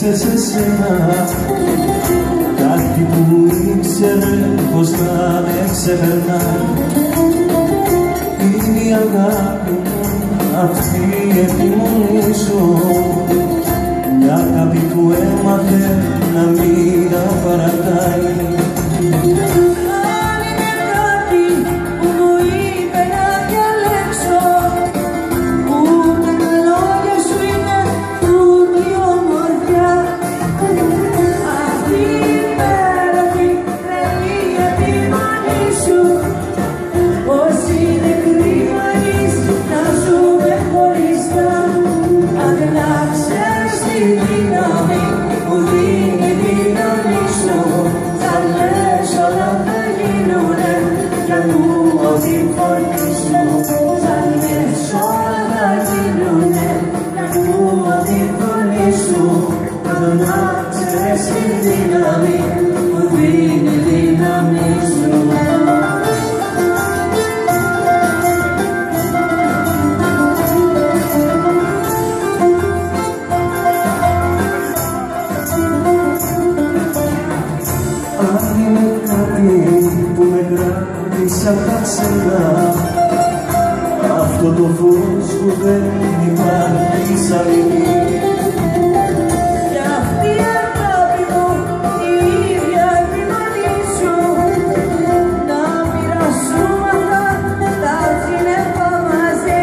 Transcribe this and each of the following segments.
ήρθε σε σένα κάτι που ήξερε πως να με ξεπερνά. Είναι η αγάπη μου, αυτή η επιμονή σου, μια αγάπη που έμαθε να μην τα παρατάει. Αν είναι κάτι που με κράτησε απ' τα ξένα, αυτό το φως που δεν υπάρχει σαν λυπή. Κι αυτή η αγάπη μου, η ίδια επιμονή σου, να μοιραστούμε αυτά τα σύννεφα μαζί,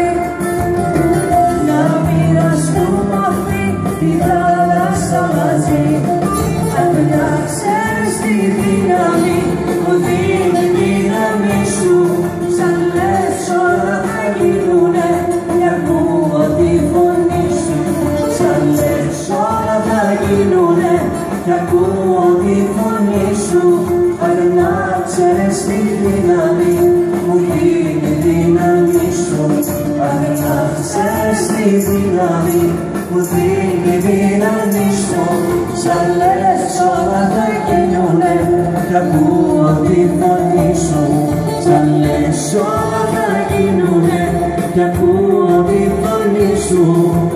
να μοιραστούμε αυτή τη θάλασσα μαζί. Αν δεν ξέρεις τη δύναμη που δίνει η δύναμη σου, σαν λες όλα θα γίνουνε και ακούω τη φωνή σου. Σαν λες όλα θα γίνουνε και ακούω τη φωνή σου. Αν να ξέρεις τη δύναμη που δίνει η δύναμη σου, αν να ξέρεις τη δύναμη που δίνει η δύναμη σου. Σαν λες όλα θα γίνουνε κι ακούω τη φωνή σου. Σαν λες όλα θα γίνουνε κι ακούω τη φωνή σου.